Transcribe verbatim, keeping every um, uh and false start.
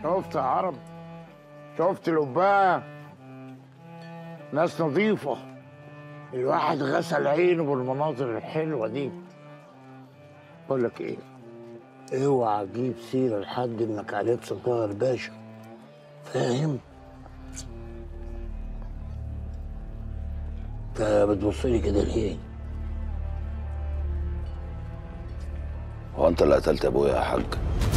شفت يا عرب؟ شفت القباء؟ ناس نظيفة. الواحد غسل عينه بالمناظر الحلوة دي. بقول لك ايه؟ اوعى تجيب سيرة لحد انك عليك صداقة باشا. فاهم؟ انت بتبصلي كده ليه؟ هو انت اللي قتلت ابويا يا حاج؟